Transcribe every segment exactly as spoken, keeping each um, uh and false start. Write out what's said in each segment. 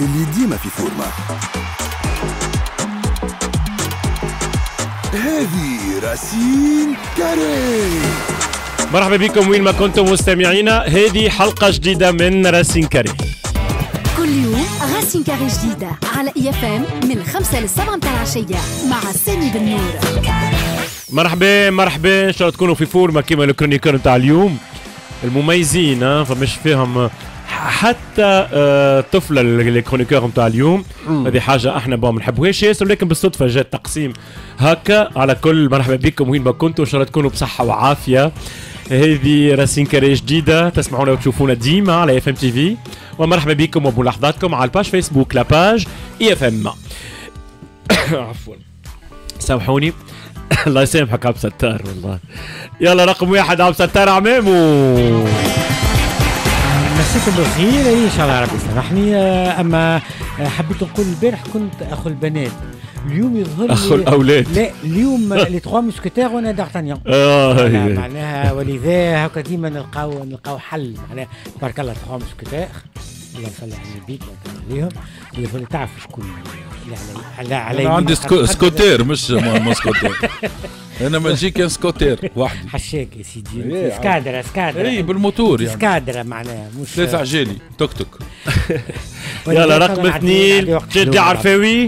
اللي ديما في فورمة. هذه راسين كاري. مرحبا بكم وين ما كنتم مستمعينا، هذه حلقة جديدة من راسين كاري. كل يوم راسين كاري جديدة على اي اف ام من الخمسة للسبعة متاع العشية مع سامي بن نور. مرحبا مرحبا، ان شاء الله تكونوا في فورمة كيما الكرونيكور نتاع اليوم المميزين، ها فمش فيهم حتى آه طفله الكرونيكور نتاع اليوم. هذه حاجه احنا ما بنحبوهاش ياسر، ولكن بالصدفه جات تقسيم هكا على كل. مرحبا بكم وين ما كنتوا، ان شاء الله تكونوا بصحه وعافيه. هذه راسين كاري جديده تسمعونا وتشوفونا ديما على اف ام تي في، ومرحبا بكم وبملاحظاتكم على الباج فيسبوك لا باج اي اف ام. عفوا سامحوني. الله يسامحك عبد الستار والله. يلا رقم واحد عبد الستار عمامو. مساكم بالخير ان شاء الله ربي يسامحني. اما حبيت نقول البارح كنت اخو البنات، اليوم يظهر اخو الاولاد. لا اليوم لي تخوا موسكيتير وانا دارتانيون. اه معناها ولذا هكا ديما نلقاو نلقاو حل. معناها تبارك الله تخوا موسكيتير، الله يصلي على النبي عليهم. ولا تعرف شكون اللي على على انا عندي سكو... سكوتير مش موسكوتير. انا ما نجي كان سكوتير وحدي. حشاك يا سيدي. سكادرة سكادرة اي بالموتور يعني. سكادرة معناها مش ثلاثة عجالي توك توك. يلا رقم اثنين جدي عرفاوي.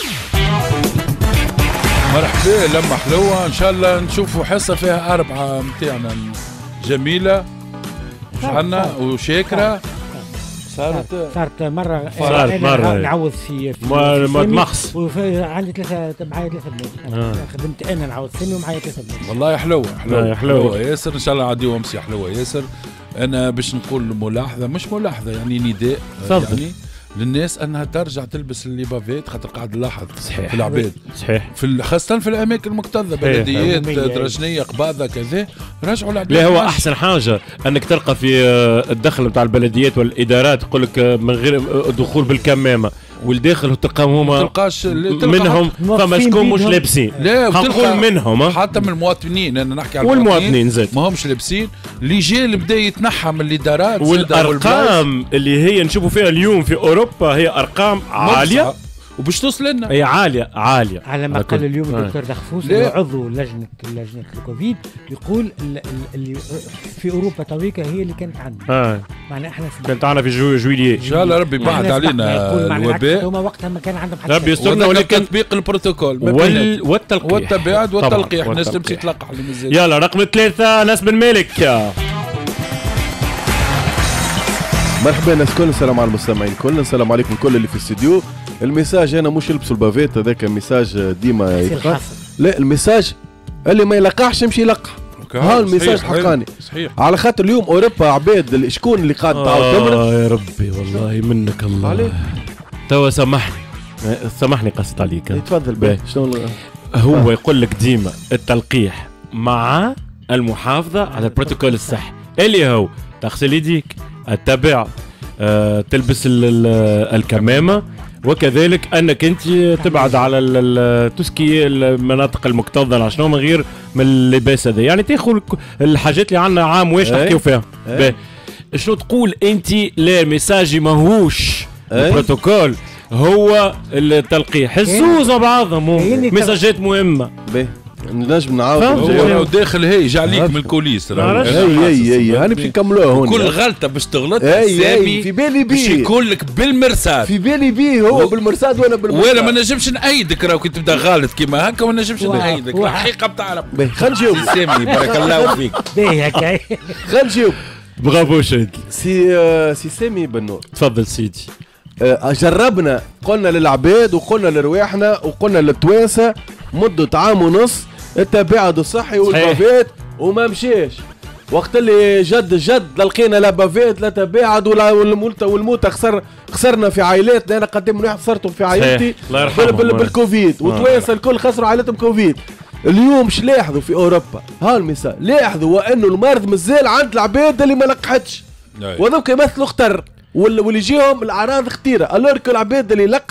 مرحبا لما حلوة، ان شاء الله نشوفوا حصة فيها أربعة متاعنا جميلة وشحنا وشاكرة. صارت صارت مرة صارت مرة نعوض في في مخص. عندي ثلاثة معايا ثلاثة بنات. آه. خدمت أنا نعوض سامي ومعايا ثلاثة بنات. والله حلوة حلوة حلوة, حلوة ياسر. إن شاء الله عادي وامسي حلوة ياسر. أنا باش نقول ملاحظة مش ملاحظة يعني نداء يعني للناس انها ترجع تلبس الليبافيت، خاطر قاعد نلاحظ في العباد صحيح في خاصه في الاماكن المكتظه، بلديات درجنيه قباضه كذا، رجعوا العباد. لا هو احسن حاجه انك تلقى في الدخل نتاع البلديات والادارات يقول لك من غير دخول بالكمامه، والداخل تلقاهم هما تلقاش منهم فما شكون مش لابسين. لا نقول منهم حتى من المواطنين، انا نحكي على والمواطنين زاد ما همش لابسين. اللي بدا يتنحى من الادارات، والارقام اللي هي نشوفوا فيها اليوم في اوروبا هي ارقام عاليه وباش توصل لنا. هي عاليه عاليه على ما قال اليوم الدكتور دخفوس عضو لجنه لجنه الكوفيد، يقول اللي في اوروبا تويكا هي اللي كانت عندنا. آه. معناها احنا كانت عندنا في جو جويليه. ان شاء الله ربي بعد علينا الوباء. هما وقتها ما كان عندهم حتى ربي يسترنا، ولكن تطبيق البروتوكول وال... والتلقيح والتباعد والتلقيح. الناس تمشي تلقح. يلا رقم ثلاثة ناس بن مالك. مرحبا الناس الكل، السلام على المستمعين الكل، السلام عليكم الكل اللي في الاستديو. الميساج انا مش يلبسوا البافيت، هذاك الميساج ديما يلقى. لا الميساج اللي ما يلقحش يمشي يلقح. ها الميساج حقاني صحيح. على خاطر اليوم اوروبا عباد شكون اللي قاعد تعاود تمرض. اه يا ربي والله منك الله عليك. توا سامحني سامحني قصت عليك. تفضل باهي. شنو هو يقول لك ديما التلقيح مع المحافظه على البروتوكول الصحي اللي هو تغسل يديك، التبع، آه، تلبس الكمامه، وكذلك انك انت تبعد على تسكي المناطق المكتظه عشان من غير من اللباس هذا، يعني تاخذ الحاجات اللي عندنا عام واش نحكيو فيها. شنو تقول انت؟ لا ميساجي ماهوش البروتوكول، هو التلقيح الزوز بعضهم ميساجات مهمه. نجم نعاود داخل هي جعليك من الكوليس. اي اي اي هاني باش نكملوها هون. كل غلطه باش تغلط سامي في بالي بيه، باش يكون لك بالمرصاد. في بالي بيه هو و... بالمرصاد وانا بالمرصاد. وانا ما نجمش نأيدك راهو كي تبدا غلط كيما هكا، ما نجمش نأيدك الحقيقه بتعرف. خلينا نجاوب سامي بارك الله فيك. باهي هكا خلينا نجاوب. برافو شاد سي آه سي سامي بن نور. تفضل سيدي. آه جربنا، قلنا للعباد وقلنا لرواحنا وقلنا للتوانسه مده عام ونص التباعد الصحي والبافيت وما مشيش. وقت اللي جد جد لقينا لا بافيت لا تباعد ولا والموتى والموتى خسر خسرنا في عائلاتنا. انا قدام واحد خسرتهم في عائلتي بال بال بالكوفيد، وتوانسه الكل خسروا عائلتهم كوفيد. اليوم ش لاحظوا في اوروبا؟ ها المثال لاحظوا وانه المرض مازال عند العباد اللي ما لقحتش، وذوك يمثلوا خطر واللي يجيهم الاعراض خطيره. الورك العباد اللي لقحت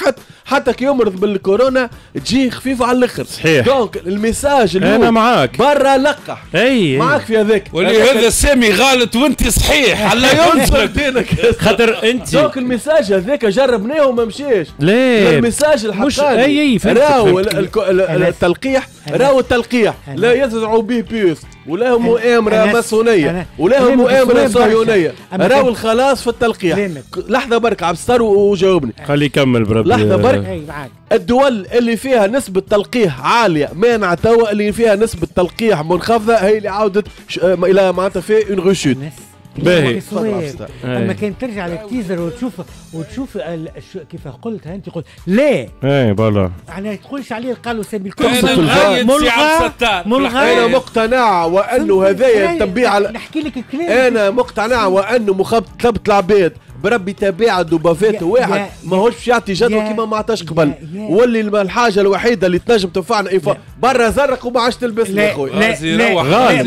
حتى كي يمرض بالكورونا تجي خفيفه على الاخر. صحيح. دونك الميساج اللي انا معاك برا لقح. اي معاك في هذاك. واللي هذا سامي غلط وانت صحيح على ينصر دينك. خاطر انت دونك الميساج هذاك جربناه وما مشاش. ليه الميساج مش الحقاني اي اي راهو التلقيح راهو التلقيح لا يزرعوا به بيوس ولا هو مؤامرة ماسونية ولا هو مؤامرة صهيونية، راهو الخلاص في التلقيح. لحظة برك عبد الستار وجاوبني. خلي يكمل بربي. لحظة برك. الدول اللي فيها نسبة تلقيح عالية مانعة توا، اللي فيها نسبة تلقيح منخفضة هي اللي عاودت إلى معناتها في اون ريشوت. باهي. اما كان ترجع للتيزر وتشوف وتشوف كيف قلت انت قلت ليه؟ ايه فوالا. يعني تقولش عليه قالوا سامي الكل ملغى ملغى. انا مقتنع وانه هذايا تبيع. نحكي لك كلام. انا مقتنع وانه مخبط العباد بربي تبيع دوبافات واحد ماهوش باش يعطي جدوى كيما ما عطاش قبل، واللي الحاجه الوحيده اللي تنجم تنفعنا ايفا برا زرق وما عادش تلبس يا خويا. غازي روح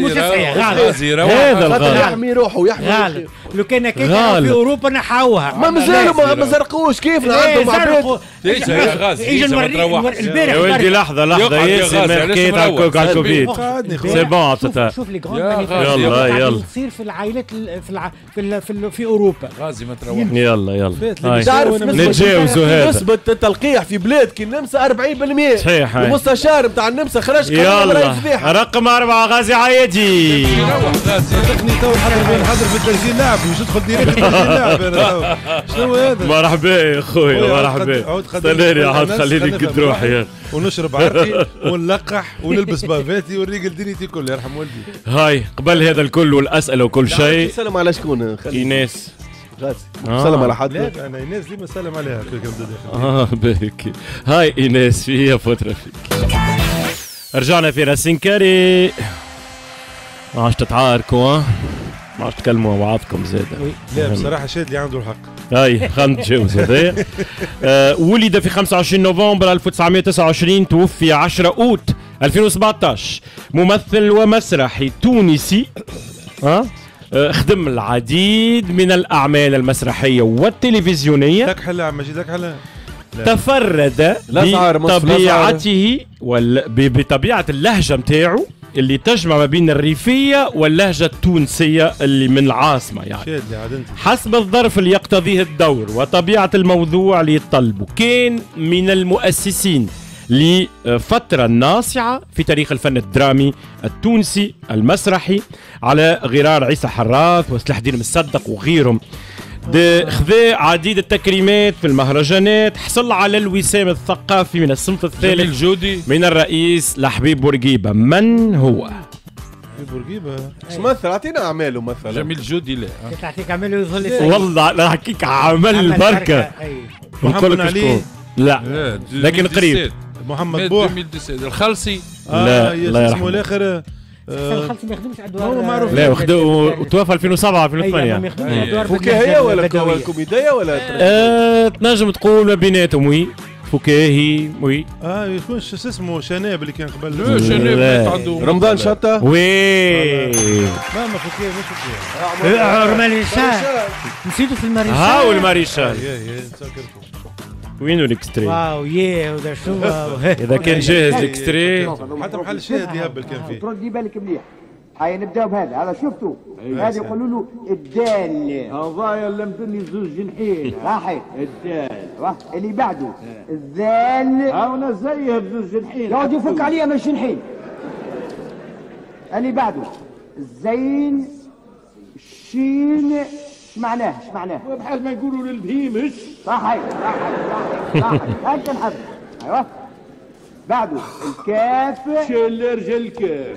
غازي روح هذا الغالي يحمي روحه ويحمي. لو كان كان في اوروبا نحاوها ما مازالوا ما زرقوش كيف نعدوا عباد. ايش يا غازي ما تروحش البارح يا ولدي لحظه لحظه ياسر ما حكيت على على الكوفيد سي بون عطتها. شوف لي يلا يلا تصير في العائلات في في في, في اوروبا. غازي ما تروحش. يلا يلا تعرف نتجاوزوا هذا. نسبة التلقيح في بلاد كي النمسا أربعين بالمئة. صحيح. المستشار نتاع النمسا خرج يلا رقم أربعة غازي عايدي. روح غازي تقني تو نحضر نحضر في التسجيل لاعب مش ندخل ديريكت في التسجيل لاعب. شنو هذا؟ مرحبا يا خويا مرحبا. استناني عاد خليني نقد روحي ونشرب عرقي ونلقح ونلبس بافاتي ونريقل دنيتي كلها يرحم والدي. هاي قبل هذا الكل والاسئله وكل شيء. سلام على شكون؟ ايناس. غازي سلام على حد. لا انا ايناس ديما سلم عليها اه باهي. هاي ايناس فيها فتره فيك. رجعنا في راسين كاري. ما عادش تتعاركوا ما عادش تكلموا بعضكم زاده. لا بصراحه شاد اللي عنده الحق. هاي خلينا نتجاوز هذايا. آه ولد في خمسة وعشرين نوفمبر ألف وتسعمائة وتسعة وعشرين، توفي عشرة أوت ألفين وسبعطاش. ممثل ومسرحي تونسي. ها أه خدم العديد من الأعمال المسرحية والتلفزيونية. لك حلا عم مجيد لك حلا. تفرد بطبيعته وال... بطبيعة اللهجة متاعو اللي تجمع ما بين الريفية واللهجة التونسية اللي من العاصمة يعني حسب الظرف اللي يقتضيه الدور وطبيعة الموضوع اللي يطلبه. كان من المؤسسين لفترة ناصعة في تاريخ الفن الدرامي التونسي المسرحي على غرار عيسى حراث وسلاح الدين مصدق وغيرهم. خذا عديد التكريمات في المهرجانات، حصل على الوسام الثقافي من الصنف الثالث جودي من الرئيس لحبيب بورقيبة. من هو؟ بورقيبة ايش مثل؟ اعطينا اعماله مثلا. جميل جودي. لا تعطيك اعماله يظل والله لا حكيك عمل بركة. محمد علي لا لكن قريب. محمد بوح الخلصي. لا لا اسمه الاخر الخلصي ما يخدمش ادوار. هو معروف. لا وتوفى ألفين وسبعة ألفين وثمانية. فكاهية ولا كوميدية ولا آه تنجم تقول ما بيناتهم. وي فكاهي وي. اه يكون شو اسمه شناب اللي كان قبل. لا شناب عنده رمضان شطة. وي ما ما فكاهي مش فكاهي. الماريشال نسيتو في الماريشال. هاو الماريشال. وينو الاكستري؟ واو ياه وذا شو اذا كان جاهز الاكستري حتى محل شاهد يهبل كان فيه. تردي بالك مليح. هيا نبداو بهذا. هذا شفتوا هذا يقولوا له الدال. هذايا لمدني زوج جنحين. راحي الدال. اللي بعده الذال. هاونا زيها بزوج جنحين. يقعد يفك عليها مش جنحين. اللي بعده الزين الشين. ايش معناه؟ ايش معناه؟ بحال ما يقولوا للبهيمش. صحيح صحيح صحيح. هكا نحب. ايوه بعده الكاف. شل رجل الكاف.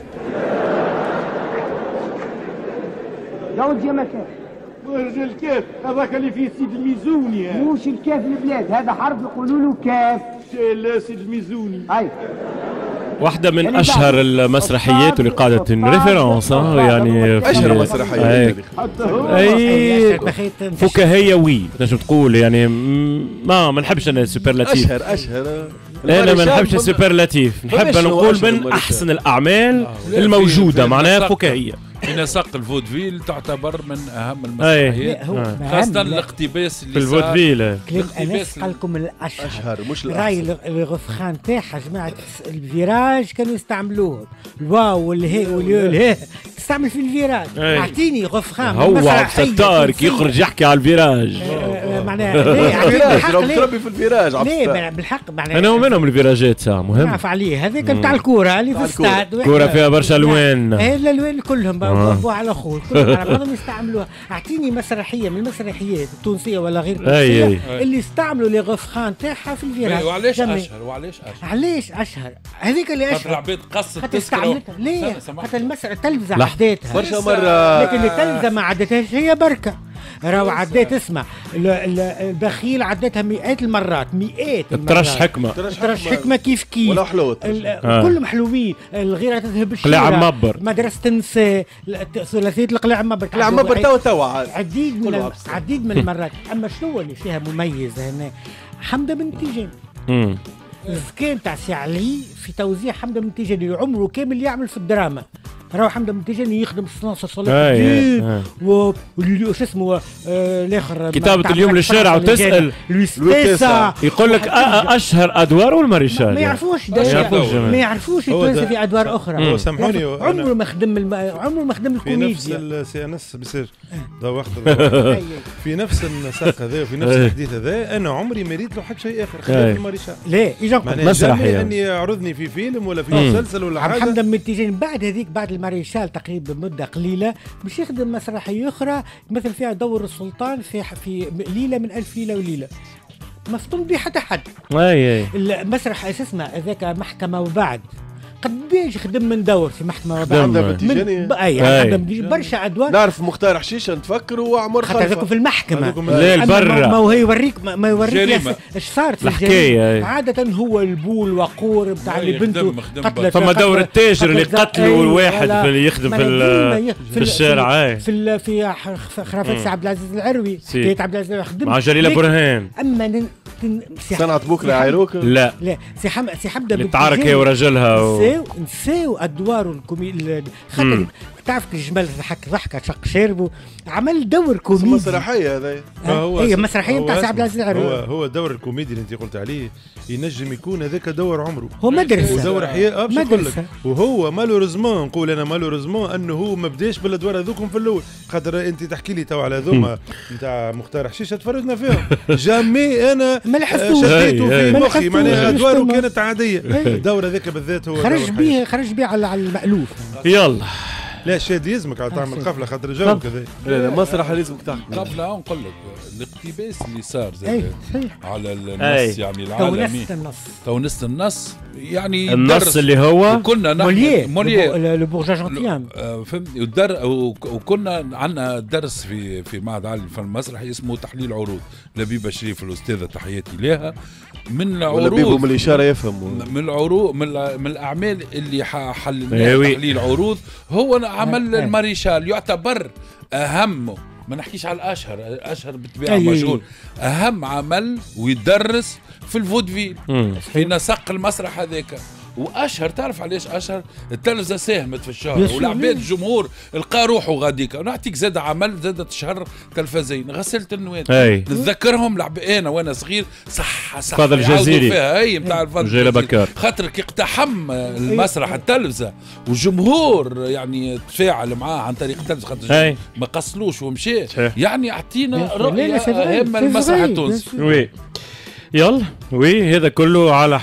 يا ودي يا مكان. رجل الكاف هذاك اللي فيه سيد الميزوني. موش الكاف البلاد هذا حرف يقولوا له كاف. شل سيد الميزوني. اي واحدة من أشهر المسرحيات اللي قاعدة ريفيرونس يعني أشهر مسرحيات. أي فكاهية وي تنجم تقول يعني ما ما نحبش أنا السوبرلاتيف. أشهر أشهر أنا ما نحبش السوبرلاتيف، نحب نقول من أحسن الأعمال الموجودة معناها فكاهية. في نسق الفودفيل تعتبر من اهم المسرحيات هو خاصه الاقتباس اللي في الفودفيل. كلام انس قال لكم الاشهر اشهر مش راي الغفخان تاعها جماعه الفيراج كانوا يستعملوه الواو والهي واليو والهي تستعمل في الفيراج. اعطيني غفخان هو عبد الستار كي يخرج يحكي على الفيراج معناها ليه الفيراج تربي في الفيراج ليه بالحق معناها انا ومنهم الفيراجات ساعه مهم نعرف عليه هذيك نتاع الكوره اللي في الاستاد كوره فيها برشا الوان هي الالوان كلهم بابوا على اخوه كلهم على بعضهم يستعملوها. اعطيني مسرحيه من المسرحيات التونسيه ولا غير التونسيه اللي استعملوا لي غفخان تاعها في الفيراج. وعلاش اشهر وعلاش اشهر علاش اشهر هذيك اللي اشهر العباد قصت تذكره ليه حتى المسرح التلفزه عديتها برشا مره لكن التلفزه ما عدتهاش هي بركه راهو عديت اسمع البخيل عدتها مئات المرات مئات المرات. ترش حكمه ترش حكمه كيف كيف ولا حلوت آه. كلهم حلوين. الغيره تذهب الشيره قلاع مبر مدرسه النساء ثلاثيه القلاع مبر قلاع مبر تو تو عديد من عديد من المرات. اما شنو اللي فيها مميز هنا حمده بن تيجان كان تاع سي علي في توزيع حمده بن تيجان اللي عمره كامل يعمل في الدراما. راهو حمده بن تيجان يخدم صناصر صلاح الدين و شو اسمه الاخر كتابة اليوم للشارع وتسأل لويس يقول لك اشهر ادوار والماريشال ما يعرفوش ما يعرفوش التوانسه في ادوار اخرى. سامحوني عمره ما خدم الم... عمره ما خدم الكوميديا في نفس السي ان اس بيصير ضو في نفس النساق هذا وفي نفس الحديث هذا انا عمري ما ريت له حتى شيء اخر خليني الماريشال. ليه اجا مسرحيه اني يعرضني في فيلم ولا في مسلسل ولا حاجه. حمده بن تيجان بعد هذيك بعد الماريشال تقريبا مده قليله باش يخدم مسرحيه اخرى مثل فيها دور السلطان في في ليله من الف ليله وليله ما فطن به حتى حد. اي اي المسرح اسمه هذاك محكمه وبعد قديش خدم من دور في محكمه وبعد حمده بن اي برشا ادوار. نعرف مختار حشيشه نتفكر وعمر خلفه خاطر في المحكمه لا برا ما هو يوريك ما يوريك ايش صار في الحكايه. عاده هو البول وقور بتاع اللي بنته قتلت. فما دور التاجر اللي قتلوا الواحد اللي يخدم في في الشارع في في خرافات سي عبد العزيز العروي كيت عبد العزيز خدم مع جليله برهان. اما صنعت بكره عيروك لا لا سي حمد سي حمده بن تيجان هي وراجلها نساو نساو ادوار الكوميدي خاطر تعرف الجمال ضحك ضحكه شق شاربه عمل دور كوميدي مسرحيه هذا هي مسرحيه نتاع سي عبد العزيز العروي. هو هو الدور الكوميدي اللي انت قلت عليه ينجم يكون هذاك دور عمره هو مدرسه ودور حياه باش نقول لك. وهو مالوريزمون نقول انا مالوريزمون انه هو ما بداش بالادوار هذوكم في الاول خاطر انت تحكي لي تو على هذوما نتاع مختار حشيشه تفرجنا فيهم جامي انا شديته في مخي معناها ادواره كانت عاديه. الدور هذاك بالذات هو خرج بيه خرج بيه على المألوف. يلا لا شاد يلزمك على تعمل قفله خاطر جو كذا. لا لا مسرح لازمك تحكي قبله نقول لك الاقتباس اللي صار زي على النص يعني العالمي تونست النص يعني النص اللي هو وكنا مولييه مولييه لو بورجا جونتيان فهمتني وكنا عندنا درس في في معهد عالي للفن المسرحي اسمه تحليل عروض لبيبه شريف الاستاذه تحياتي لها. من العروض من الاشاره يفهم من العروض من, من الاعمال اللي حللناها تحليل عروض هو عمل الماريشال يعتبر اهم ما نحكيش على الاشهر الاشهر بالطبيعه مشهور اهم عمل ويدرس في الفودفيل في نسق المسرح هذاك. واشهر تعرف علاش اشهر التلفزه ساهمت في الشهر والعباد الجمهور لقى روحه غاديك. ونعطيك زاد عمل زاد تشهر تلفزين غسلة النواد نتذكرهم لعب انا وانا صغير صح صح فضل الجزيري فيها هي نتاع الفضل بكار خاطر كي اقتحم المسرح التلفزه والجمهور يعني تفاعل معاه عن طريق التلفزه خاطر ما قصلوش ومشى يعني اعطينا رؤيه هامه المسرح التونسي. يلا وي هذا كله على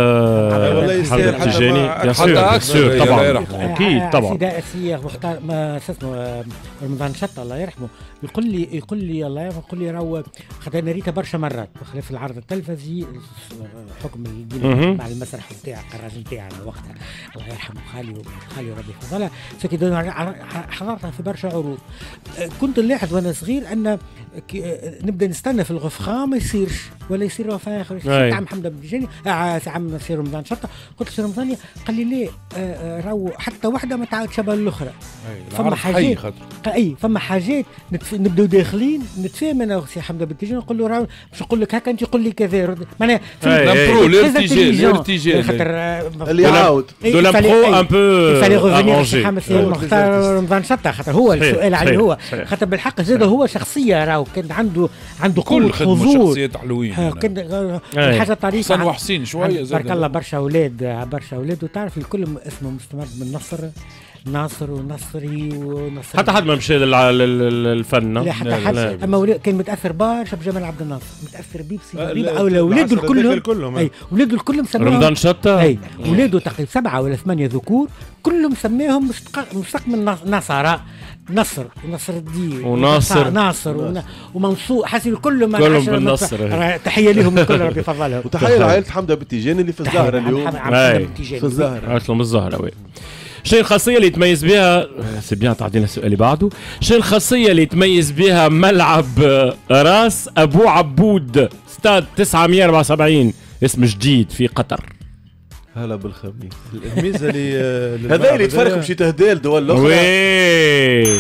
حمده حمده التيجاني حتى اكثر طبعا اكيد طبعا. سيدي السياق مختار ما اسمه رمضان شطه الله يرحمه يقول لي يقول لي الله يرحمه يقول لي راهو خاطر انا ريتها برشا مرات بخلاف العرض التلفزي حكم الدين مع المسرح نتاع القراج نتاعنا وقتها الله يرحمه خالي خالي ربي فضله سكي حضرتها في برشا عروض. كنت نلاحظ وانا صغير ان نبدا نستنى في الغفخان ما يصيرش ولا يصير وفاء اخر تاع محمد بن تيجاني آه عام سي رمضان شطه قلت سي رمضان قال لي ليه راهو حتى وحده ما تعاود شبه الاخرى. فما حاجات اي فما حاجات نبداو داخلين نتفاهم انا وسي حمد بالتيجان نقول له راه باش نقول لك هكا انت قول لي كذا معناها نمبرو الارتجال الارتجال خاطر اللي يعاود دو لامبرو ان بو يفالي ريفونيغ سي حمد مختار رمضان شطه خاطر هو السؤال عليه هو خاطر بالحق زاد هو شخصيه راهو كان عنده عنده كل خدمه شخصيات حلوين كان حاجه طريفه حسن وحسين شويه بارك الله برشا اولاد برشا اولاد وتعرف الكل اسمه مستمر من نصر ناصر ونصري ونصر حتى حد ما مشى للفن لا حتى حد اما كان متاثر برشا بجمال عبد الناصر متاثر بيه بسي او اولاده الكلهم اي اولاده الكلهم سماهم رمضان شطه اي اولاده تقريبا سبعه ولا ثمانيه ذكور كلهم سماهم مشتق من نصارى نصر نصر الدين وناصر ناصر ومنصور حسين كلهم كلهم بالنصر تحيه لهم الكل ربي يفضلهم وتحيه لعائله حمده بالتيجان اللي في الزهره اليوم في الزهره عرفت لهم الزهره وي شنو الخاصيه اللي يتميز بها سي بيان تعطينا السؤال اللي بعده شنو الخاصيه اللي يتميز بها ملعب راس ابو عبود ستاد تسعمية وأربعة وسبعين اسم جديد في قطر هلا بالخميس الميزه اللي هذا اللي يتفرقوا بشي تهديل دول الاخرى وي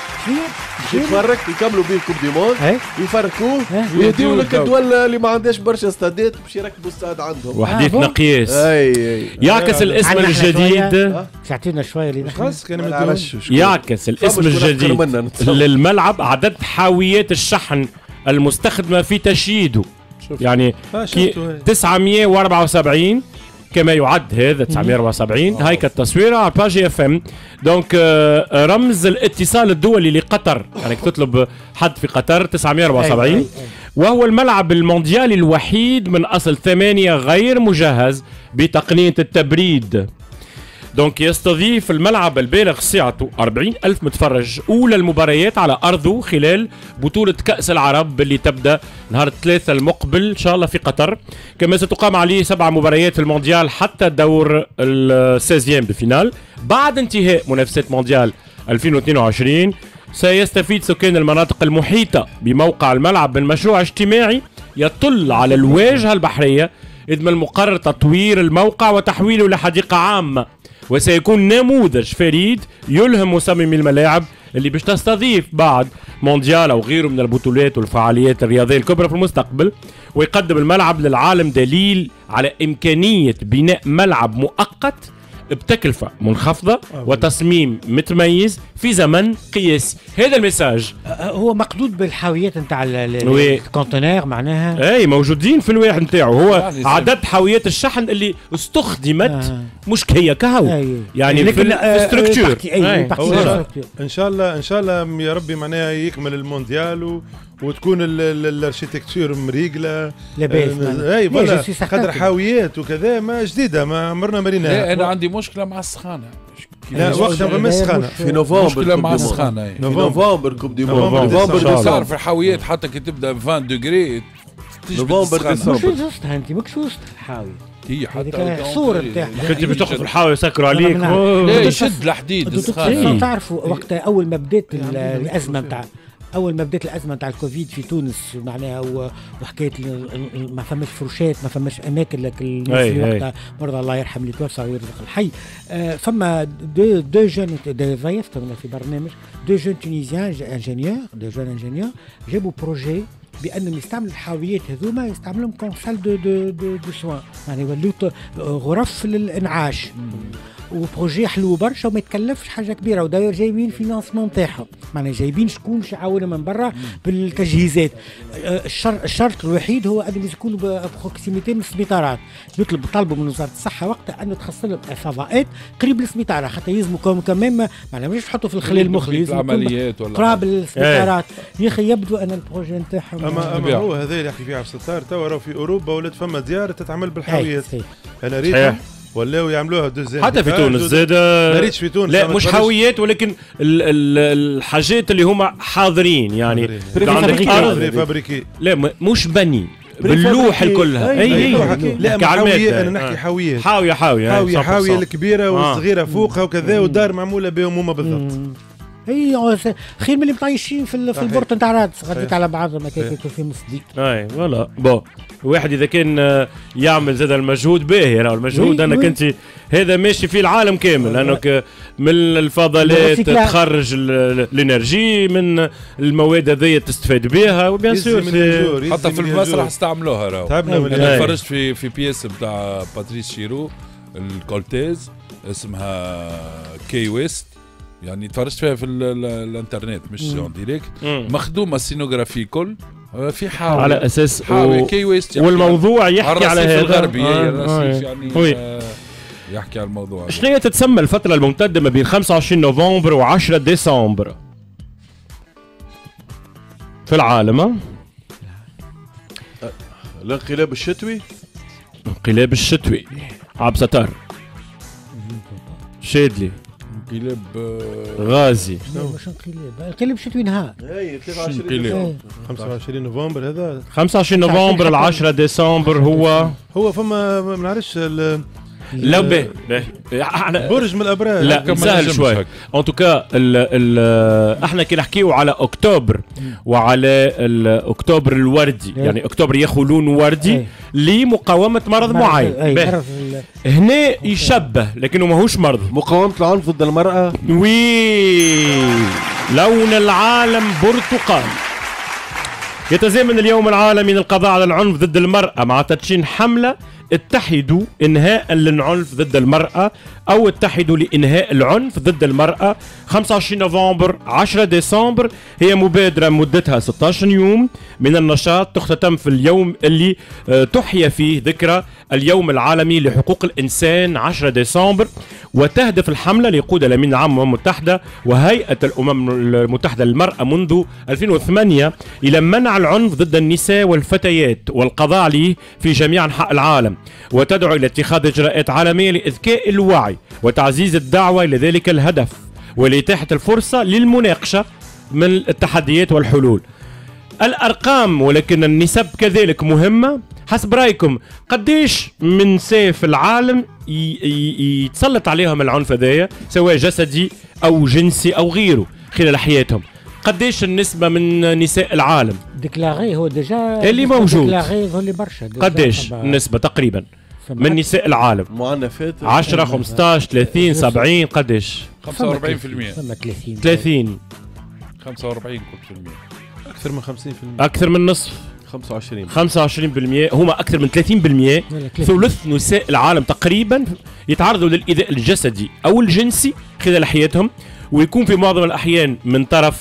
يتفرق يكملوا بيه الكوب دي موند يفركوه ويهديوا لك الدول اللي ما عندهاش برشا استادات باش يركبوا استاد عندهم وحديث نقياس يعكس الاسم الجديد تعطينا شويه اللي خلاص كان يعكس الاسم الجديد للملعب عدد حاويات الشحن المستخدمه في تشييده يعني تسعمية وأربعة وسبعين كما يعد هذا تسعمية وأربعة وسبعين هاي التصويره على باجي اف ام دونك رمز الاتصال الدولي لقطر يعني تطلب حد في قطر تسعمية وأربعة وسبعين وهو الملعب المونديالي الوحيد من اصل ثمانية غير مجهز بتقنيه التبريد دونك يستضيف الملعب البالغ سعته أربعين ألف متفرج أولى المباريات على أرضه خلال بطولة كأس العرب اللي تبدأ نهار الثلاثاء المقبل إن شاء الله في قطر كما ستقام عليه سبع مباريات في المونديال حتى دور السيزيام بفينال بعد انتهاء منافسات مونديال ألفين واثنين وعشرين سيستفيد سكان المناطق المحيطة بموقع الملعب من مشروع اجتماعي يطل على الواجهة البحرية إذ من المقرر تطوير الموقع وتحويله لحديقة عامة وسيكون نموذج فريد يلهم مصممي الملاعب اللي باش تستضيف بعد مونديال او غيره من البطولات والفعاليات الرياضيه الكبرى في المستقبل ويقدم الملعب للعالم دليل على امكانيه بناء ملعب مؤقت بتكلفة منخفضة وتصميم متميز في زمن قياسي. هذا المساج هو مقدود بالحاويات نتاع الكونتينر معناها اي موجودين في الواحد نتاعو هو عدد حاويات الشحن اللي استخدمت آه. مش هي كهو يعني في الستركتور ان شاء الله ان شاء الله يا ربي معناها يكمل المونديال وتكون الاركيتكتور مريقله لاباس اي فوالا قدر حاويات وكذا ما جديده ما عمرنا مريناها. انا عندي مشكله مع السخانه لا وقتها ما السخانه في نوفمبر مشكله مع السخانه في نوفمبر كوب دي موند نوفمبر صار في الحاويات حتى كي تبدا ب عشرين دوغري نوفمبر ديسمبر مش جوست انت ماكش جوست الحاوي هي حتى الصوره نتاعها كنت بتاخذ في الحاوي يسكروا عليك لا يشد الحديد السخانه. تعرفوا وقتها اول ما بدات الازمه نتاع اول ما بدات الازمه تاع الكوفيد في تونس معناها وحكايه ما فماش فرشات ما فماش اماكن لك الناس وقتها مرضى الله يرحم اللي توفى ويرزق الحي آه فما دو دو جون ضيفتهم في برنامج دو جون تونيزيان انجينيور دو جون انجينيور جابوا بروجي بانهم يستعملوا الحاويات هذوما يستعملوهم كون سال دو دو دو, دو سوان يعني يولوا غرف للانعاش وبروجي حلو برشا وما يتكلفش حاجه كبيره وداير جايبين فينانسمون تاعهم معناها جايبين شكون يعاونوا من برا بالتجهيزات. الشرط الشرط الوحيد هو انهم يكونوا بروكسيميتي من السبيطارات يطلب طلبوا من وزاره الصحه وقتها انه تخصص لهم فضاءات قريب للسبيطار حتى يلزموا كمان معناها مش تحطوا في الخلال المخلي العمليات ولا قراب للسبيطارات يا اخي يبدو ان البروجي نتاعهم اما, أما هو هذا اللي يحكي فيه عبد الستار توا راه في اوروبا ولات فما ديار تتعمل بالحاويات انا ريت ولاو يعملوها دوزين حتى في تونس زاد ما ريتش في تونس لا مش حاويات ولكن ال ال الحاجات اللي هما حاضرين يعني عندك فابريكي لا مش بني باللوح كلها اي اي لا حاويه انا نحكي حاويات حاويه حاويه حاويه حاويه الكبيره والصغيره فوقها وكذا والدار معموله بهم هما بالضبط اي خير من اللي مطيشين في في البورت نتاع رادس غديت على بعضهم هكاك في مصدي. اي فوالا بون واحد اذا كان يعمل زاد المجهود باهي راه المجهود انا كنت هذا ماشي في العالم كامل لانك من الفضلات تخرج الانرجي من المواد هذيا تستفاد بها وبيان سور حتى في المسرح استعملوها راهو. تعبنا من انا تفرجت في في بياس بتاع باتريس شيرو الكولتيز اسمها كي ويست يعني تفرجت فيها في الانترنت مش اون ديريكت مخدومه سينوغرافي كل في حاول على اساس حاول كي ويست والموضوع يحكي على هذا الغربي آه آه يعني آه يحكي على الموضوع. شنو هي تتسمى الفتره الممتده ما بين خمسة وعشرين نوفمبر وعشرة ديسمبر في العالم؟ الانقلاب الشتوي. الانقلاب الشتوي عبستر شادلي انقلاب غازي مش انقلاب انقلاب شتوي نهار اي خمسة وعشرين نوفمبر هذا خمسة وعشرين نوفمبر ل عشرة ديسمبر هو هو فما ما نعرفش لا به برج من الابراج لا سهل شوي ان توكا احنا كي نحكيو على اكتوبر وعلى اكتوبر الوردي يعني اكتوبر ياخذ لون وردي لمقاومه مرض معين هنا يشبه لكنه ماهوش مرض. مقاومه العنف ضد المراه وي لون العالم برتقال. يتزامن اليوم العالمي للقضاء على العنف ضد المرأة مع تدشين حملة اتحدوا إنهاء للعنف ضد المرأة أو اتحدوا لإنهاء العنف ضد المرأة. خمسة وعشرين نوفمبر عشرة ديسمبر هي مبادرة مدتها ستة عشر يوم من النشاط تختتم في اليوم اللي تحيا فيه ذكرى اليوم العالمي لحقوق الإنسان عشرة ديسمبر وتهدف الحملة ليقودها الأمين العام للأمم المتحدة وهيئة الأمم المتحدة للمرأة منذ ألفين وثمانية إلى منع العنف ضد النساء والفتيات والقضاء عليه في جميع أنحاء العالم وتدعو إلى اتخاذ إجراءات عالمية لإذكاء الوعي وتعزيز الدعوة إلى ذلك الهدف ولإتاحة الفرصة للمناقشة من التحديات والحلول. الأرقام ولكن النسب كذلك مهمة. حسب رأيكم قديش من نساء في العالم يتسلط عليهم العنف هذايا سواء جسدي أو جنسي أو غيره خلال حياتهم؟ قديش النسبة من نساء العالم؟ ديكلاغي هو ديجا اللي موجود ديكلاغي ذولي برشا. قديش النسبة تقريبا من نساء العالم؟ معنفات عشرة خمسطاش ثلاثين سبعين قديش؟ خمسة وأربعين بالمئة ثلاثين خمسة وأربعين بالمئة أكثر من خمسين بالمئة أكثر من نصف خمسة وعشرين خمسة وعشرين بالمئة هما أكثر من ثلاثين بالمئة. ثلث نساء العالم تقريبا يتعرضوا للإيذاء الجسدي أو الجنسي خلال حياتهم ويكون في معظم الأحيان من طرف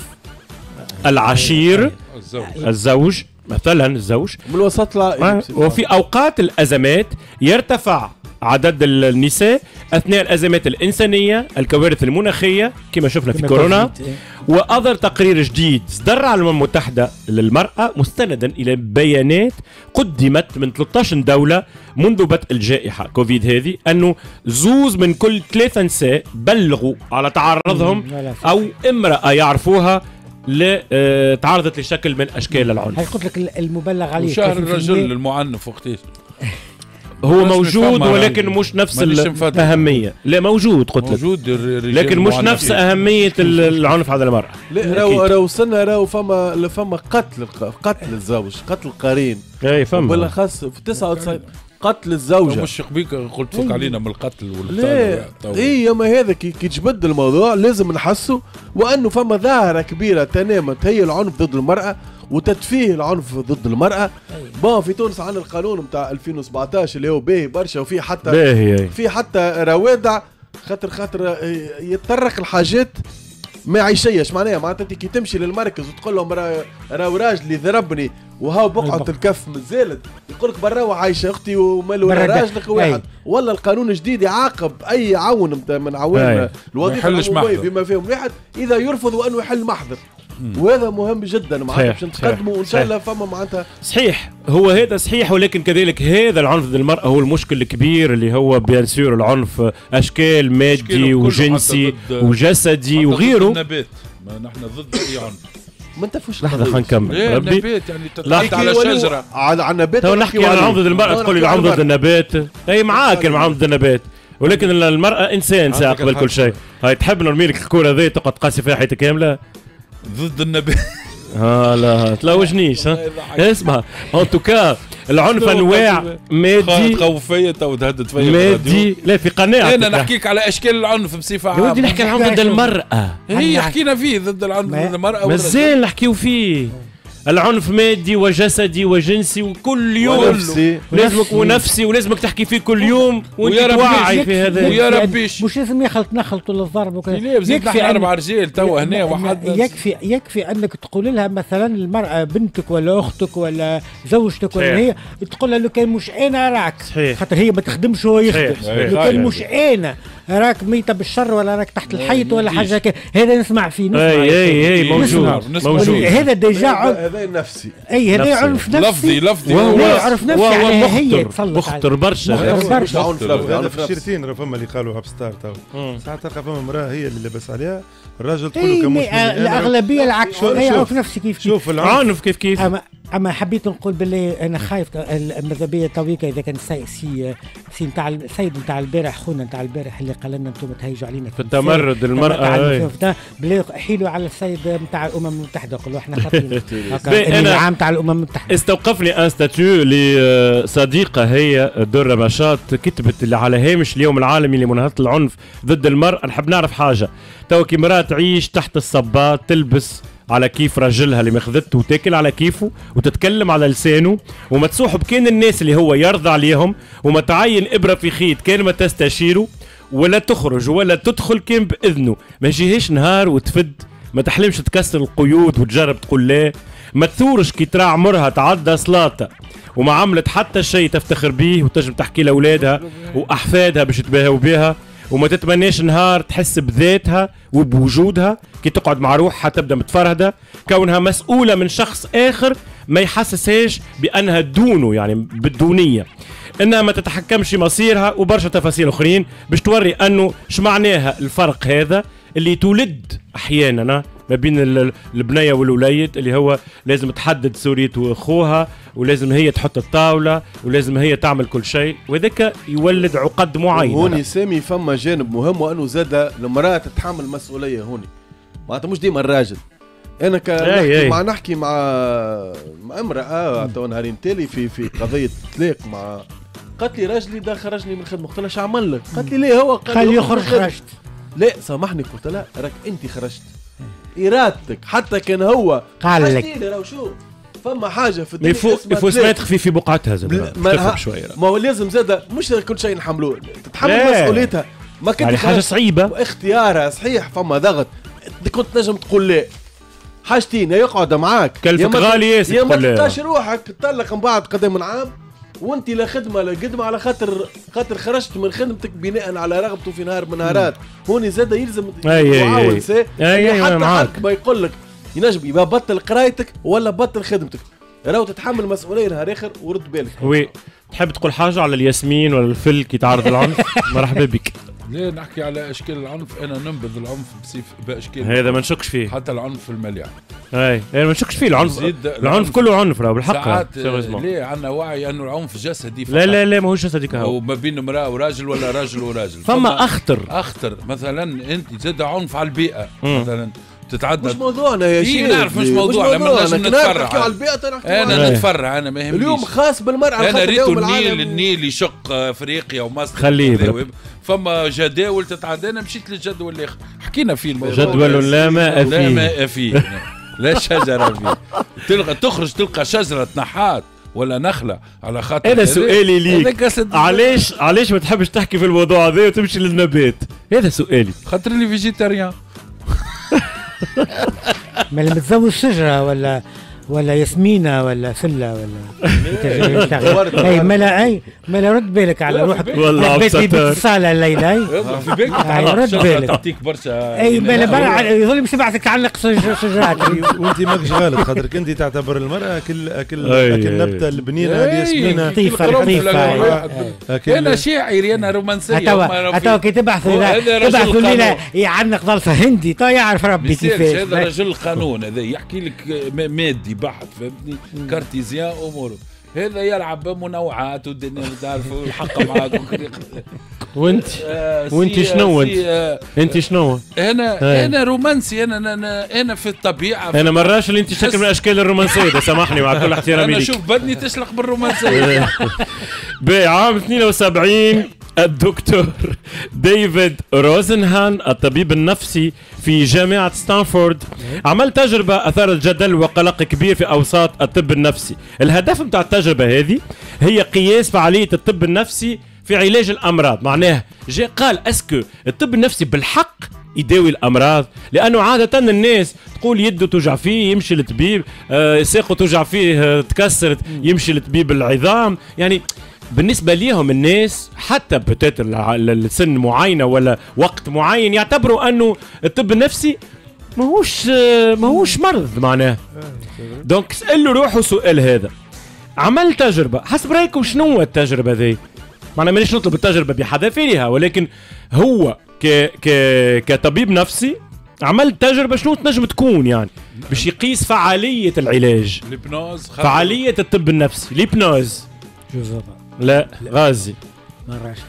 العشير الزوج مثلا الزوج من الوسط لا. وفي أوقات الأزمات يرتفع عدد النساء أثناء الأزمات الإنسانية الكوارث المناخية كما شفنا في كورونا. وأظهر تقرير جديد صدر على الأمم المتحدة للمرأة مستندا إلى بيانات قدمت من ثلاثة عشر دولة منذ بدء الجائحة كوفيد هذه أنه زوز من كل ثلاثة نساء بلغوا على تعرضهم أو امرأة يعرفوها لا تعرضت لشكل من أشكال العنف. قلت لك المبلغ عليه شهر الرجل المعنف وقتاش هو موجود ولكن مش نفس الأهمية. لا موجود قلت لك موجود لكن مش نفس أهمية العنف على المرأة. لا راهو راهو وصلنا راهو فما فما قتل قتل الزوج قتل القرين اي فما بالاخص في تسعة وتسعين قتل الزوجة. مش قبيك قلت فوق علينا من القتل والقتل. اي اما هذا كي تجبد الموضوع لازم نحسوا وانه فما ظاهرة كبيرة تنامت هي العنف ضد المرأة وتدفيه العنف ضد المرأة. بون في تونس عن القانون نتاع ألفين وسبعطاش اللي هو باهي برشا وفي حتى باهي في حتى روادع خاطر خاطر يتطرق الحاجات ما عيشيش معناها معناتها كي تمشي للمركز وتقول لهم راهو راجلي ضربني وهاو بقعة الكف مازالت يقول لك برا عايشه اختي ومالو راجلك واحد ولا القانون الجديد يعاقب اي عون من عوان الوظيفه العموميه بما فيهم واحد اذا يرفض وانه يحل محضر. وهذا مهم جدا معناتها باش نتقدموا وان شاء الله فما معناتها صحيح. هو هذا صحيح ولكن كذلك هذا العنف ضد المرأة هو المشكل الكبير اللي هو بيان سور العنف اشكال مادي وجنسي وجسدي وغيره. نحن ضد اي عنف. ما انت فوش لحظه خلينا نكمل ربي النبات يعني تحكي على شجره على النبات تو نحكي على العنف ضد المرأة تقول لي العنف ضد النبات. اي معاك العنف ضد النبات ولكن المراه انسان ساعه قبل كل شيء. هاي تحب نرمي لك الكوره ذي تقعد تقاسي فيها حياتك كامله ضد النبي. ها لا تلوجنيش. ها اسمع ان توكا العنف انواع مادي خوفيه تو تهدد فيا مادي لا في قناعه. انا نحكيك على اشكال العنف بصفه عامه. ودي نحكي العنف ضد المراه. هي حكينا فيه ضد العنف ضد المراه مازال نحكيو فيه. العنف مادي وجسدي وجنسي وكل يوم ونفسي لازمك ونفسي ولازمك تحكي فيه كل يوم وانت توعي في هذا. ويا ربيش مش لازم يخلط نخلط ولا الضرب وكذا. يكفي اربع رجال توا هنا واحد. يكفي يكفي انك تقول لها مثلا المراه بنتك ولا اختك ولا زوجتك ولا هي تقول لها لو كان مش انا راك خاطر هي ما تخدمش وهو يخدم. لو كان مش انا راك ميته بالشر ولا راك تحت الحيط ولا حاجه كذا. هذا نسمع فيه نسمع. اي اي موجود موجود. هذا ديجا هذا نفسي. اي هذا عنف نفسي لفظي لفظي وهو يعرف نفسي يعني هي مخطر برشا. هذا في الشيرتين راه فما اللي قالوا هابستار تو ساعات تلقى فما امراه هي اللي لاباس عليها الراجل تقول له كمش الاغلبيه العكس. يعرف نفسي كيف شوف العنف كيف كيف. أما, اما حبيت نقول بالله انا خايف ماذا بيا تويكا اذا كان سي سي سي نتاع السيد نتاع البارح خونا نتاع البارح اللي قال لنا انتم تهيجوا علينا في التمرد المراه بالله حيلوا على السيد نتاع الامم المتحده قولوا احنا خاطرين العام تاع الامم المتحده. استوقفني ان ستاتيو لصديقه هي دره مشاط كتبت اللي على هامش اليوم العالمي لمناهضه العنف ضد المراه. نحب نعرف حاجه تو كي مراه تعيش تحت الصباط تلبس على كيف راجلها اللي مخذته وتاكل على كيفه وتتكلم على لسانه وما تسوح بكين الناس اللي هو يرضى عليهم وما تعين ابره في خيط كان ما تستشيره ولا تخرج ولا تدخل كان باذنه. ما يجيهاش نهار وتفد ما تحلمش تكسر القيود وتجرب تقول لا. ما تثورش كي ترى عمرها تعدى صلاته وما عملت حتى شيء تفتخر به وتجم تحكي لاولادها واحفادها باش يتباهوا بها. وما تتمناش نهار تحس بذاتها وبوجودها كي تقعد مع روحها تبدا متفرهده كونها مسؤوله من شخص اخر ما يحسسهاش بانها دونه يعني بالدونيه. انها ما تتحكمش مصيرها وبرشا تفاصيل اخرين باش توري انه شمعناها الفرق هذا اللي تولد احيانا ما بين البنيه والوليد اللي هو لازم تحدد سورية اخوها ولازم هي تحط الطاوله ولازم هي تعمل كل شيء وذاك يولد عقد معين. هوني سامي فما جانب مهم وانه زاد المراه تتحمل مسؤوليه هوني معناتها مش ديما الراجل. انا كنحكي مع نحكي مع مع امراه تو نهارين تالي في في قضيه طلاق مع قالت لي راجلي دا خرجني من الخدمه قلت لها شو عمل لك؟ قالت لي ليه هو قال لي يخرج خرجت. لا سامحني قلت لها راك انت خرجت ارادتك حتى كان هو قال لك راهو شو فما حاجه في الدنيا يفوز ما تخفي في بقعتها زاد تخف شويه. ما هو لازم زاد مش كل شيء نحملوه تتحمل مسؤوليتها ما كنت يعني حاجه صعيبه واختيارها صحيح فما ضغط كنت نجم تقول لا حاجتين يقعد معاك كلفك غالي ياسر يا ما تلقاش روحك تطلق من بعد قدام من عام وانت لا خدمه لا قدمه على خاطر خاطر خرجت من خدمتك بناء على رغبته في نهار من النهارات. هوني زاد يلزم معاون سي حتى حد ما يقول لك ينجم يبقى بطل قرايتك ولا بطل خدمتك راهو تتحمل مسؤوليه نهار اخر ورد بالك. وي تحب تقول حاجه على الياسمين ولا الفل كي تعرض العنف؟ مرحبا بك. ليه نحكي على اشكال العنف؟ انا ننبذ العنف بصيف باشكال هذا ما نشكش فيه حتى العنف المليح. اي انا ما نشكش فيه العنف العنف كله عنف راه بالحق. ساعات ليه عندنا وعي انه العنف جسدي فقط. لا لا لا ماهوش جسدي كهو وما بين امراه وراجل ولا راجل وراجل فما اخطر اخطر مثلا انت زاد عنف على البيئه مثلا تتعدى مش موضوعنا يا شيخ نعرف مش موضوعنا ما لازم نتفرع على البيئة انا نتفرع انا ما يهمنيش اليوم خاص بالمرأة انا ريتو النيل النيل يشق افريقيا ومصر خليه فما جداول تتعدى انا مشيت للجدول اللي حكينا فيه الموضوع جدول لا ماء فيه لا ماء فيه لا شجرة فيه تلقى تخرج تلقى شجرة نحات ولا نخلة على خاطر هذا سؤالي ليك علاش علاش ما تحبش تحكي في الموضوع هذا وتمشي للنبات؟ هذا سؤالي خاطر لي فيجيتاريان ما اللي متزوج شجرة ولا ولا ياسمينة ولا فلة ولا اي ملا اي ملا رد بالك على روحك والله بيت لي بالصالة الليلة اي في بيت رد بالك تعطيك برشا اي ملا برا يظل مش بعثك تعلق شجرات وانت ماكش غلط خاطرك انت تعتبر المرأة اكل اكل اكل نبتة البنينة هذه ياسمينة لطيفة لطيفة انا شاعري انا رومانسية هتوا كي تبعثوا تبعثوا ليلة يعنق ضلفة هندي تو يعرف ربي كيفاش. هذا رجل القانون هذا يحكي لك مادي بحث فهمتني كارتيزيان اموره هذا يلعب بمنوعات والدنيا تعرفوا الحق معاكم. وانت وانت شنو انت؟ انت شنو؟ انا انا رومانسي، انا انا انا في الطبيعه. انا مراش اللي انت شكل من اشكال الرومانسيه ده، سامحني مع كل احترامي ليك. انا شوف بدني تسلق بالرومانسيه. بعام اثنين وسبعين الدكتور ديفيد روزنهان الطبيب النفسي في جامعة ستانفورد عمل تجربة أثارت جدل وقلق كبير في أوساط الطب النفسي. الهدف متاع التجربة هذه هي قياس فعالية الطب النفسي في علاج الأمراض. معناه جاء قال أسكو الطب النفسي بالحق يداوي الأمراض؟ لأنه عادة الناس تقول يده توجع فيه يمشي للطبيب، آه ساقه توجع فيه آه تكسرت يمشي لطبيب العظام. يعني بالنسبة ليهم الناس حتى بتاتر لسن معينة ولا وقت معين يعتبروا أنه الطب النفسي ماهوش ماهوش مرض معناه. دونك سألوا روحوا سؤال هذا. عمل تجربة، حسب رأيكم شنو التجربة ذي؟ معناه مانيش نطلب التجربة بحذافيرها، ولكن هو ك ك كطبيب نفسي عمل تجربة شنو تنجم تكون يعني باش يقيس فعالية العلاج، فعالية الطب النفسي. ليبنوز لا غازي مراش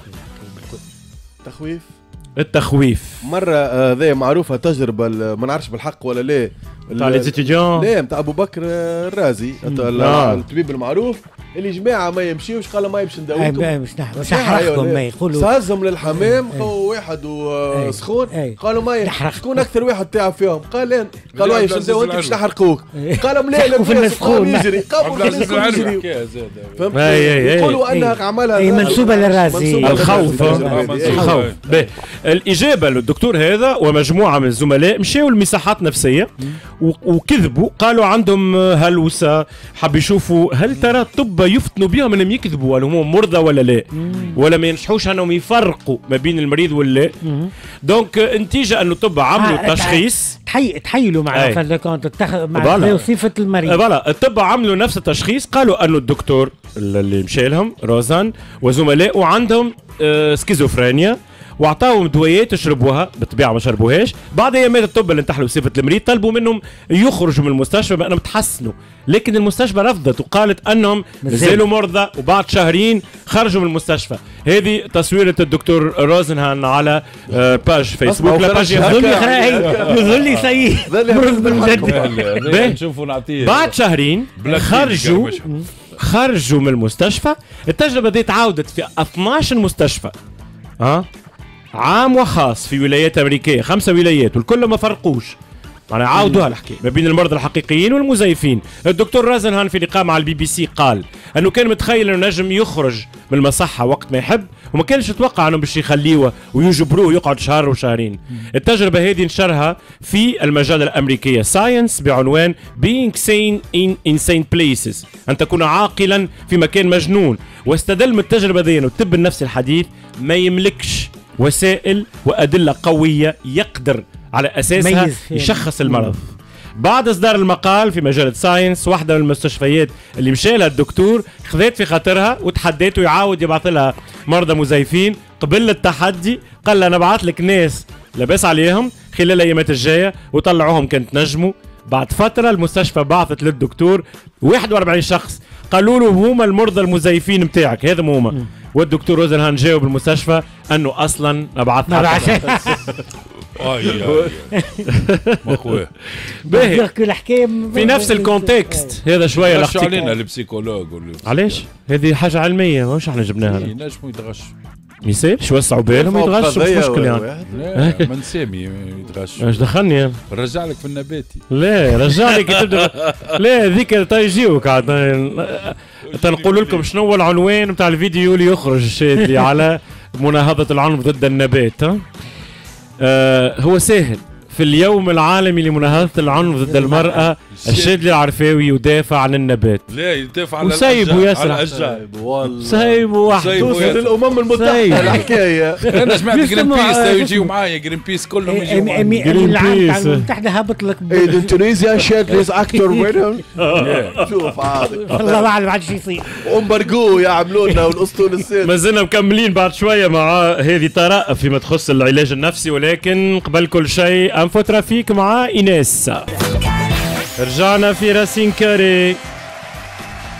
تخويف التخويف. مرة ذي معروفة تجربة ما نعرفش بالحق ولا لا تاع لي ستوديون، لا نتاع ابو بكر الرازي الطبيب المعروف اللي جماعة ما يمشيوش قالوا ما يمشي نداويكم مش مش نحرقكم ما يقولوا سهزهم للحمام خو واحد وسخون قالوا ما يمشي شكون اكثر واحد تعب فيهم؟ قال انا قالوا ايش نداو انت باش نحرقوك قالوا لا لا قام يجري قام يجري فهمت يقولوا انها عملها منسوبة للرازي الخوف. الخوف الإجابة للدكتور هذا ومجموعة من الزملاء مشاو لمساحات نفسية وكذبوا، قالوا عندهم هلوسة، حب يشوفوا هل ترى الطب يفتنوا بهم انهم يكذبوا ولا هم مرضى ولا لا، ولا ما ينجحوش انهم يفرقوا ما بين المريض واللا. دونك نتيجة انه الطب عملوا تشخيص تحي تحيلوا مع فالكونت مع وصفة المريض. فوالا الطب عملوا نفس التشخيص، قالوا انه الدكتور اللي مشى لهم روزان وزملائه عندهم آه سكيزوفرينيا، واعطاهم دوايات يشربوها، بالطبيعه ما شربوهاش. بعد ايامات الطب اللي انتحلوا صفه المريض طلبوا منهم يخرجوا من المستشفى بانهم تحسنوا، لكن المستشفى رفضت وقالت انهم مازالوا مرضى، وبعد شهرين خرجوا من المستشفى. هذه تصويره الدكتور روزنهان على باج فيسبوك. لا باج يظل لي سيء نشوفوا نعطيه بعد شهرين خرجوا خرجوا من المستشفى. التجربه دي تعاودت في اثناش مستشفى ها عام وخاص في ولايات امريكيه، خمسه ولايات والكل ما فرقوش. يعني عاودوها الحكايه ما بين المرضى الحقيقيين والمزيفين. الدكتور روزنهان في لقاء مع البي بي سي قال انه كان متخيل انه نجم يخرج من المصحه وقت ما يحب، وما كانش يتوقع انه باش يخليوه ويجبروه يقعد شهر وشهرين. التجربه هذه نشرها في المجله الامريكيه ساينس بعنوان Being Sane in Insane Places، ان تكون عاقلا في مكان مجنون. واستدل من التجربه دي انه الطب النفسي الحديث ما يملكش وسائل وادله قويه يقدر على اساسها يشخص المرض. بعد اصدار المقال في مجله ساينس، واحده من المستشفيات اللي مشى لها الدكتور خذت في خاطرها وتحديته يعاود يبعث لها مرضى مزيفين. قبل التحدي قال لها نبعث لك ناس لاباس عليهم خلال الايامات الجايه وطلعوهم كانت نجموا. بعد فتره المستشفى بعثت للدكتور واحد وأربعين شخص قالوا له هما المرضى المزيفين نتاعك، هذا هما. والدكتور روزنهان جاوب المستشفى انه اصلا ما بعث ما بعث مخوه بيحكوا الحكايه في نفس الكونتكست هذا. شويه لخطي علينا البسيكولوج. علاش هذه حاجه علميه مش احنا جبناها. ينجموا يتغشوا ما يسالش وسعوا بالهم يتغشوا مش مشكل يعني. لا من سامي يتغشوا. ايش دخلني نرجع لك في النباتي. لا رجع لك تبدا لا ذيك تيجيوك عاد تنقول لكم شنو هو العنوان نتاع الفيديو اللي يخرج الشادلي على مناهضه العنف ضد النبات. ها آه هو سهل في اليوم العالمي لمناهضة العنف ضد المرأة الشادلي العرفاوي يدافع عن النبات. لا يدافع على وسايبه يسرح والله سايبه وحده توصل للأمم المتحدة الحكاية. أنا سمعت جرين بيس يجيو معايا جرين بيس كلهم يجيو معايا. جرين بيس المتحدة هابط لك اندونيسيا شادلي's أكتر وينهم. شوف عادي والله ما عاد شي يصير. أمبرجو يعملوا لنا والأسطول السادس. ما زلنا مكملين بعد شوية مع هذه طرائف فيما تخص العلاج النفسي، ولكن قبل كل شيء انفو ترافيك مع ايناس. رجعنا في راسين كاري.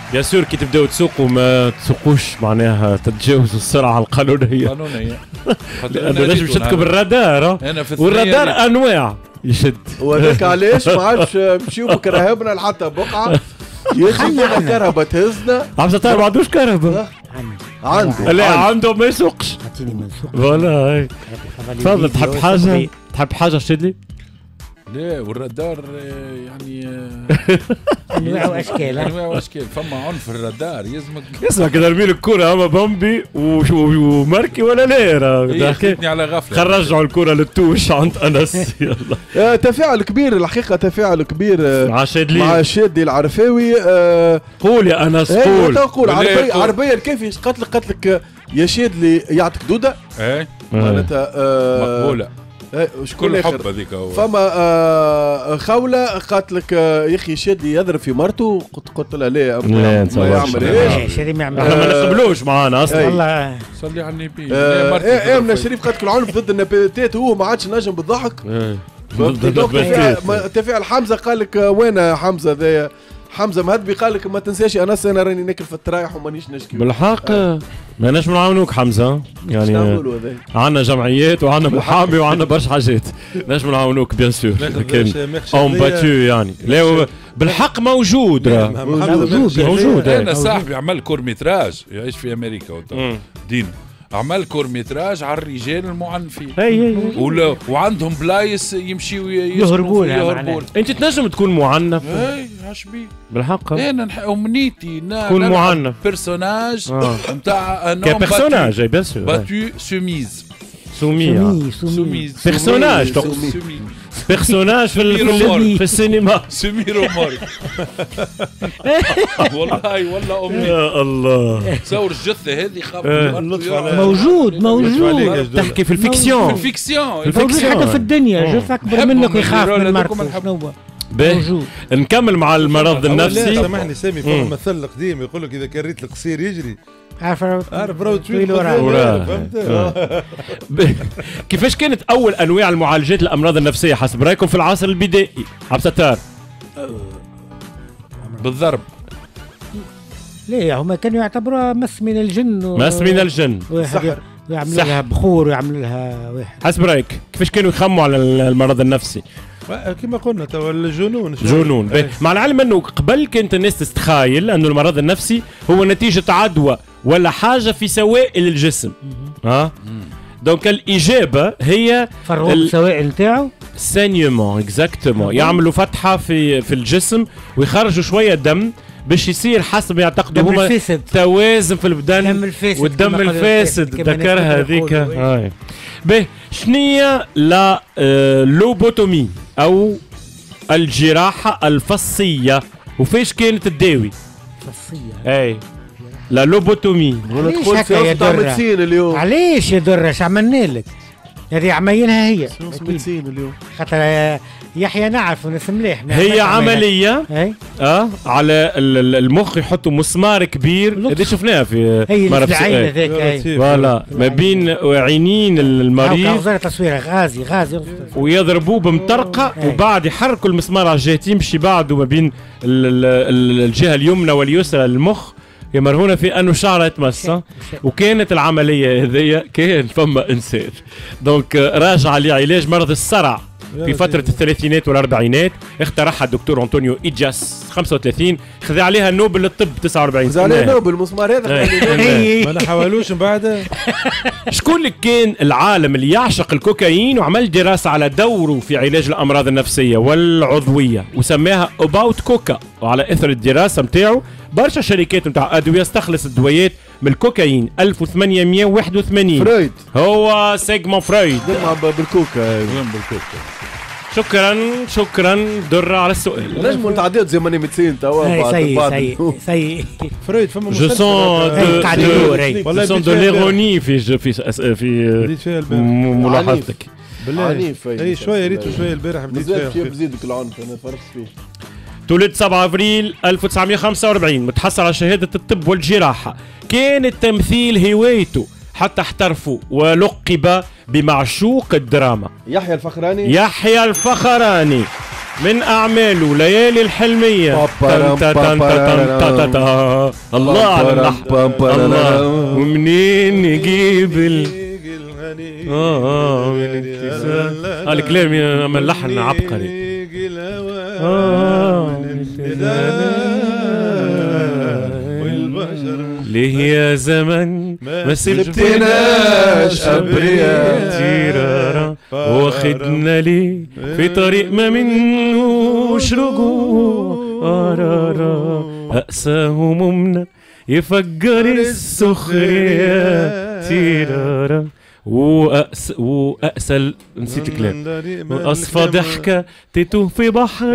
بيان سور كي تبداو تسوقوا ما تسوقوش معناها تتجاوزوا السرعه القانونيه قانونيه لانه لازم يشدكم الرادار والرادار انواع يشد وهذاك علاش ما عادش نمشيو بكرهبنا لحتى بقعه يجينا كهرباء تهزنا. عبد الستار ما عندوش كهرباء عنده لا عنده ما يسوقش اعطيني منسوق فوالا. تفضل تحب حاجه تحب حاجه شد لي. لا والرادار يعني انواع واشكال انواع واشكال فما عنف الرادار يلزمك اسمع كده ارمي لك الكره اما بامبي وماركي ولا لا راه خذتني على غفله. خرجوا الكره للتوش عند انس. يلا تفاعل كبير الحقيقه تفاعل كبير مع شادلي مع شادي العرفاوي. قول يا انس قول قول عربيه عربيه الكيفي قالت لك قالت لك يا شادلي يعطيك دوده ايه معناتها مقبوله شكون الحب هذيك فما آه خولة قالت لك آه يا اخي شادي يضرب في مرته قلت قلت لها لا ما يعمل ايش شادي ما يعمل احنا ما نقبلوش معانا اصلا والله صلي على النبي. ايه امنا شريف قالت لك العنف ضد النباتات هو ما عادش نجم بالضحك تفاعل حمزه قال لك وين حمزه ذا حمزه مهدبي قال لك ما تنساش انا انا راني ناكل في الترايح ومانيش نشكي بالحق. ما نجم نعاونوك حمزه يعني عندنا جمعيات وعندنا محامي وعندنا برشا حاجات نجم نعاونوك بيان سور لكن اون باتو يعني لا بالحق موجود راه موجود موجود. انا صاحبي عمل كورميتراج يعيش في امريكا دين عمل كورميتراج على الرجال المعنفين ولا وعندهم بلايص يمشيوا يهربوا لها. انت تنجم تكون معنف اي عشبي بالحق. انا امنيتي تكون معنف بيرسوناج نتاع كبيرسوناج بيان سور باتو سوميز سومية سوميز بيرسوناج بيرسوناج في في السينما سمي رومار والله والله امي يا الله. تصور الجثه هذه خاف موجود موجود تحكي في الفيكسيون في الفيكسيون الفيكسيون حتى في الدنيا جثه اكبر منك ويخاف من مرته. موجود. نكمل مع المرض النفسي. سامحني سامي فما مثل قديم يقول لك اذا كان ريت القصير يجري عارف عارف راهو طويل وراه. كيفاش كانت اول انواع المعالجات الامراض النفسيه حسب رايكم في العصر البدائي؟ عبد الستار بالضرب. ليه هما كانوا يعتبروها مس من الجن و... مس من الجن يعملوا لها بخور ويعملوا لها واحد. حسب رايك كيفاش كانوا يخموا على المرض النفسي؟ كما قلنا توا الجنون جنون ايه. مع العلم انه قبل كانت الناس تتخيل انه المرض النفسي هو نتيجه عدوى ولا حاجه في سوائل الجسم. ها دونك الاجابه هي فرغوا السوائل نتاعو سانيومون اكزاكتومون يعملوا فتحه في في الجسم ويخرجوا شويه دم باش يصير حسب ما يعتقدوا هما توازن في البدن والدم الفاسد ذكرها هذيك. هاي به شنية لا آه لوبوتومي او الجراحه الفصيه وفيش كانت تداوي فصيه؟ اي لا لوبوتومي. علاش هكا يا درة؟ اليوم علاش يا درة اش عملنا لك؟ هذه عمينها هي ميديسين اليوم خاطر يحيى نعرف ناس مليح. هي عمليه اه على المخ يحطوا مسمار كبير اللي شفناها في مرض العين هذاك فوالا ما بين عينين المريض وزاره تصويره غازي غازي ويضربوه بمطرقه وبعد يحركوا المسمار على الجهه يمشي بعده ما بين الجهه اليمنى واليسرى للمخ يمرهونا في انه شعره يتمس. وكانت العمليه هذيا كان فما انسان دونك راجع لعلاج مرض الصرع في فترة الثلاثينات والأربعينات اخترعها الدكتور أنطونيو إيجاس خمسة وثلاثين خذ عليها نوبل للطب تسعة وأربعين سنة. عليها نوبل المسمار هذا ما نحاولوش من بعد. شكون اللي كان العالم اللي يعشق الكوكايين وعمل دراسة على دوره في علاج الأمراض النفسية والعضوية وسماها أباوت كوكا. وعلى إثر الدراسة متاعه برشا شركات متاع أدوية استخلصت الدويات من الكوكايين ألف وثمانمائة وواحد وثمانين. فرويد هو سيغموند فرويد بالكوكا بالكوكا. شكرا شكرا درة على السؤال. نجموا نتعداو زي ماني ميدسين توا سي سي سي فرويد فما جو سون دو سون دو ليروني في في في ملاحظتك عنيف. اي شويه ريتو شويه البارح بديت فيها بزيدك العنف انا فرحت فيه. تولد سبعة أبريل ألف وتسعمائة وخمسة وأربعين متحصل على شهادة الطب والجراحة. كان التمثيل هوايته حتى احترفوا ولقب بمعشوق الدراما. يحيى الفخراني. يحيى الفخراني من أعماله ليالي الحلمية. الله على اللحن، الله. ومنين نجيب ال اه اه الكلام من لحن عبقري. اه ليه يا زمن ما سبتناش أبرياء واخدنا ليه في طريق ما منوش رجوع. أقسى همومنا يفجر السخرية تيرارا وأقسى وأقسى نسيت الكلام وأصفى ضحكة تتوه في بحر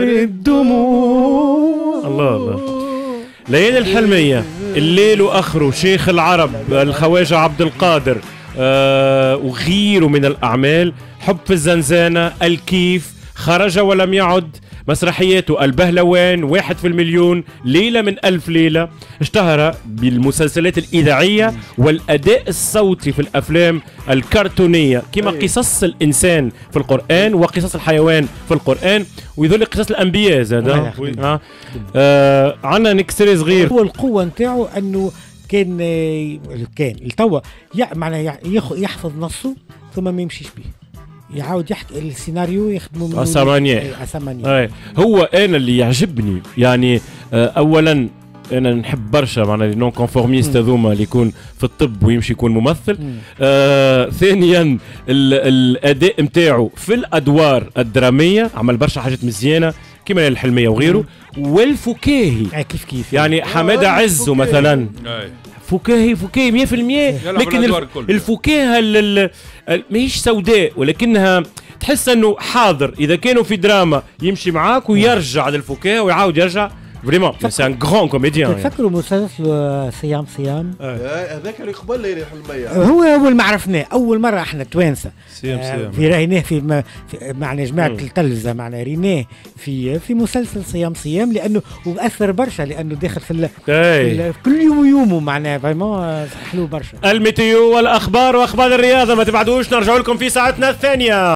الدموع. الله الله. ليالي الحلمية، الليل وآخره، شيخ العرب، الخواجة عبد القادر آه وغيره من الأعمال، حب في الزنزانة، الكيف، خرج ولم يعد، مسرحياته البهلوان، واحد في المليون، ليلة من ألف ليلة. اشتهر بالمسلسلات الإذاعية والأداء الصوتي في الأفلام الكرتونية كما قصص الإنسان في القرآن وقصص الحيوان في القرآن، ويذل قصص الأنبياء زاد. آه. آه. عنا نكسري صغير. هو القوة نتاعو أنه كان كان التوا معناها يحفظ نصه ثم ما يمشيش به، يعاود يحكي السيناريو يخدموا من أسمانية. هو أنا اللي يعجبني يعني آه أولا أنا نحب برشا معناها نون كونفورميست هذوما اللي يكون في الطب ويمشي يكون ممثل. آه ثانيا الأداء متاعه في الأدوار الدرامية، عمل برشا حاجات مزيانة كما الحلمية وغيره. والفكاهي كيف كيف يعني حمادة عزو مثلا فكاهي فكاهي مية في المية، لكن الفكاهة ماهيش سوداء ولكنها تحس انه حاضر، اذا كانوا في دراما يمشي معاك ويرجع للفكاهة ويعاود يرجع فريمون. سي ان غران كوميديان. تفكروا مسلسل صيام صيام هذاك اللي قبل ليالي الحلمية، هو اول ما عرفناه اول مرة احنا توانسة صيام صيام في رايناه في معنا جماعة التلفزة معنا ريناه في في مسلسل صيام صيام لانه واثر برشا لانه داخل في, في كل يوم ويومه معناه فريمون حلو برشا. الميتيو والاخبار واخبار الرياضة ما تبعدوش، نرجع لكم في ساعتنا الثانية.